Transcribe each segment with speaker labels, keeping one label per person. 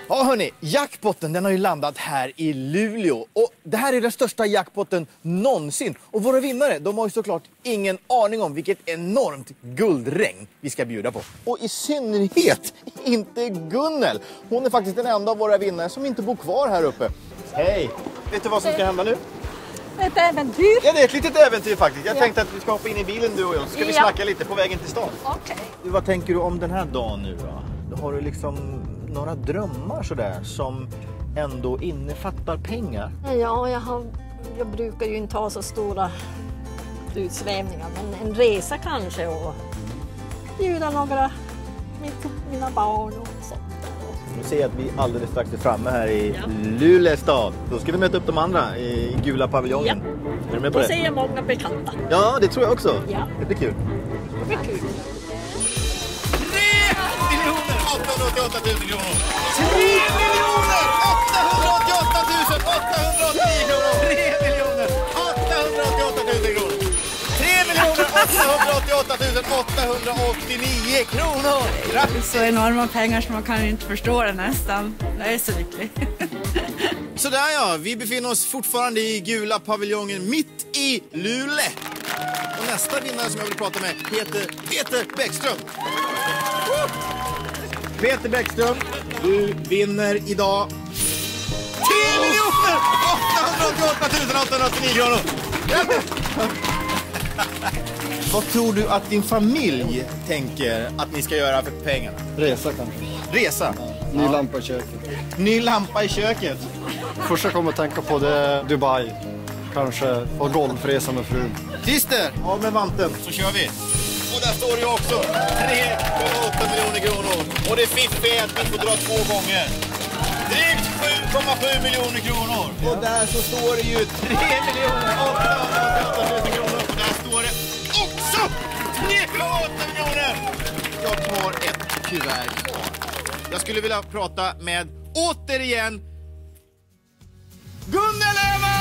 Speaker 1: Ja hörni, jackpotten den har ju landat här i Luleå och det här är den största jackpotten någonsin. Och våra vinnare, de har ju såklart ingen aning om vilket enormt guldregn vi ska bjuda på. Och i synnerhet inte Gunnel. Hon är faktiskt den enda av våra vinnare som inte bor kvar här uppe. Hej! Vet du vad som ska hända nu?
Speaker 2: Ett äventyr.
Speaker 1: Ja, det är ett litet äventyr faktiskt. Jag tänkte att vi ska hoppa in i bilen du och jag, så ska vi snacka lite på vägen till stan.
Speaker 2: Okej.
Speaker 1: Vad tänker du om den här dagen nu då? Har du liksom några drömmar sådär som ändå innefattar pengar?
Speaker 2: Ja, jag brukar ju inte ha så stora utsvävningar, men en resa kanske och bjuda några mina barn och sånt.
Speaker 1: Nu ser jag att vi alldeles strax är framme här i Luleå stad. Då ska vi möta upp de andra i gula paviljongen.
Speaker 2: Ja.
Speaker 1: Är du med på
Speaker 2: Då
Speaker 1: det?
Speaker 2: ser jag många bekanta.
Speaker 1: Ja, det tror jag också.
Speaker 2: Ja.
Speaker 1: Det blir kul.
Speaker 2: Det blir kul.
Speaker 1: 888 000 kronor! 3 888 889 kronor! 3 888 000 kronor! 3 888 889 kronor! Grattis!
Speaker 3: Så enorma pengar som man kan inte förstå det nästan. Jag är så lycklig.
Speaker 1: Sådär ja, vi befinner oss fortfarande i gula paviljongen mitt i Luleå. Och nästa vinnare som jag vill prata med heter Peter Bäckström. Peter Bäckström, du vinner idag 10 888 889 kronor. Vad tror du att din familj tänker att ni ska göra för pengarna?
Speaker 4: Resa kanske.
Speaker 1: Resa?
Speaker 4: Ny lampa i köket.
Speaker 1: Ny lampa i köket?
Speaker 4: Första jag kommer att tänka på det är Dubai. Kanske få golfresa med frun.
Speaker 1: Christer, av med vanten så kör vi. Och där står det ju också 3,8 miljoner kronor. Och det fiffiga är att vi får dra 2 gånger. Drygt 7,7 miljoner kronor. Och där så står det ju 3 miljoner 888 000 kronor. Och där står det också 3,8 miljoner. Jag tar ett kuvert kvar. Jag skulle vilja prata med, återigen, Gunnel Öhman!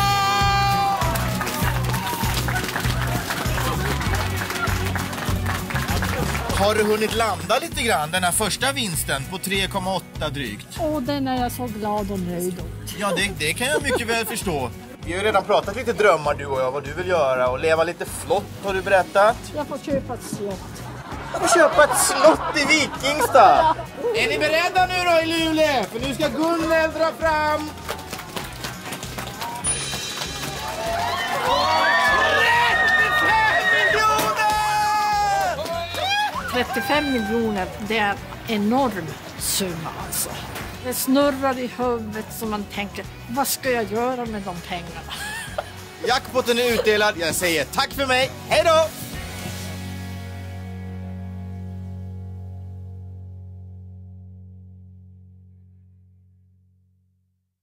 Speaker 1: Har du hunnit landa lite grann, den här första vinsten på 3,8 drygt?
Speaker 2: Och den är jag så glad och nöjd åt.
Speaker 1: Ja, det kan jag mycket väl förstå. Vi har ju redan pratat lite drömmar du och jag, vad du vill göra. Och leva lite flott har du berättat.
Speaker 2: Jag får köpa ett slott.
Speaker 1: Jag får köpa ett slott i Vikingstad. Är ni beredda nu då i Luleå? För nu ska Gunnel dra fram
Speaker 2: 35 miljoner, det är en enorm summa alltså. Det snurrar i huvudet så man tänker, vad ska jag göra med de pengarna?
Speaker 1: Jackpotten är utdelad. Jag säger tack för mig. Hej då!